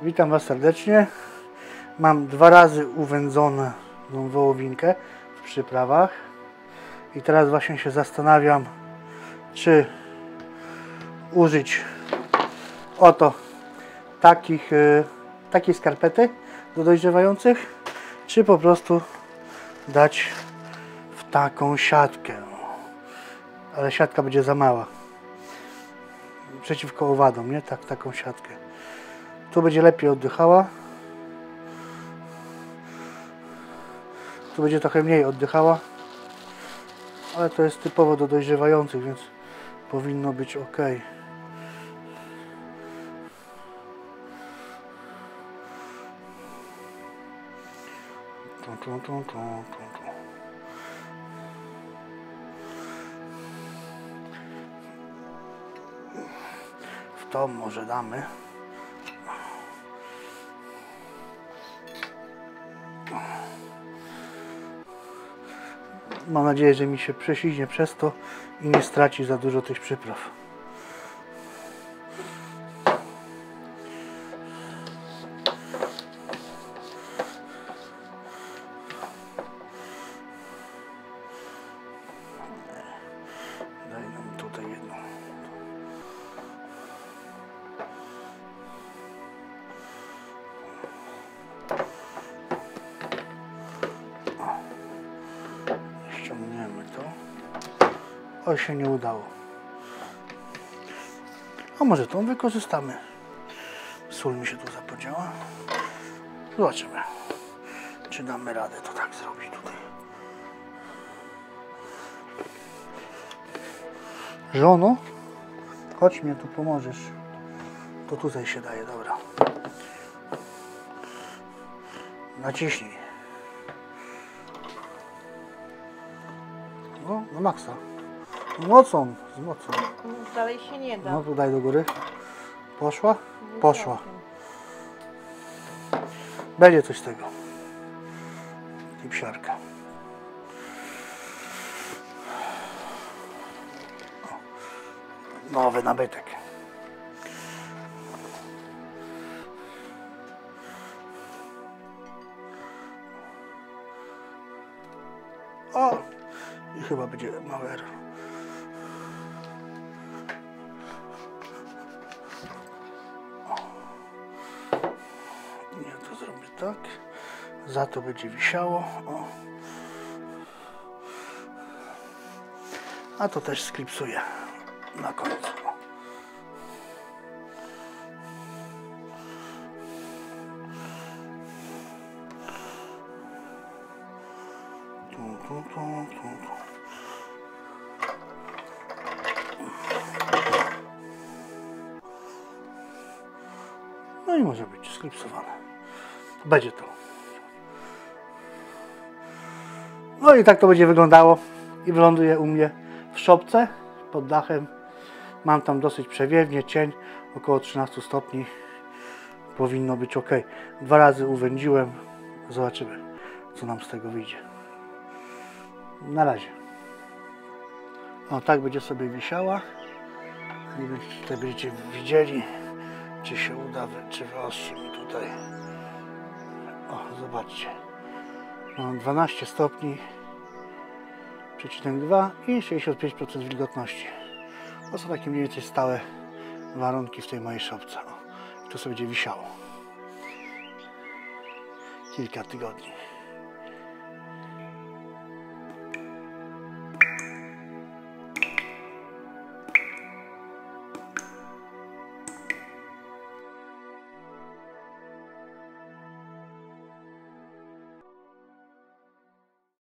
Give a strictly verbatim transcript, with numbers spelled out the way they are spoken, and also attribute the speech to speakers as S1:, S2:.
S1: Witam Was serdecznie. Mam dwa razy uwędzoną wołowinkę w przyprawach i teraz właśnie się zastanawiam, czy użyć oto takich, yy, takiej skarpety do dojrzewających, czy po prostu dać w taką siatkę. Ale siatka będzie za mała przeciwko owadom, nie? Tak, taką siatkę. Tu będzie lepiej oddychała. Tu będzie trochę mniej oddychała. Ale to jest typowo do dojrzewających, więc powinno być ok. Tu, tu, tu, tu, tu. W to może damy. Mam nadzieję, że mi się prześlizgnie przez to i nie straci za dużo tych przypraw. Daj nam tutaj jedną. Ściągniemy to. O, się nie udało. A może tą wykorzystamy. Sól mi się tu zapodziała. Zobaczymy, czy damy radę to tak zrobić tutaj. Żono, chodź mnie tu pomożesz. To tutaj się daje, dobra. Naciśnij. No, na maksa. Z mocą, z mocą.
S2: Dalej się nie da.
S1: No, tu daj do góry. Poszła? Poszła. Będzie coś z tego. I psiarka. Nowy nabytek. O! I chyba będzie mały error. Nie, to zrobię tak. Za to będzie wisiało. O. A to też sklipsuję na końcu. Tu, tu, tu, tu, tu. No i może być sklipsowane. Będzie to. No i tak to będzie wyglądało. I wyląduje u mnie w szopce pod dachem. Mam tam dosyć przewiewnie, cień, około trzynaście stopni. Powinno być ok. Dwa razy uwędziłem. Zobaczymy, co nam z tego wyjdzie. Na razie. O, tak będzie sobie wisiała. I tutaj będziecie widzieli, czy się uda, czy wyostrzy mi tutaj. O, zobaczcie. Mam dwanaście stopni, przecinek dwa i sześćdziesiąt pięć procent wilgotności. To są takie mniej więcej stałe warunki w tej mojej szopce. O, i to sobie będzie wisiało kilka tygodni.